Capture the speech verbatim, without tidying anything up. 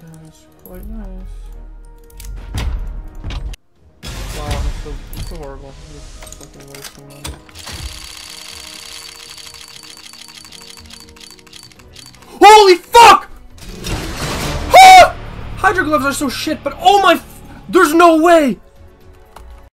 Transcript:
That's quite nice. Wow, I'm so, I'm so horrible. Just fucking wasting money. Holy fuck! Ah! Hydro gloves are so shit, but oh my f- there's no way!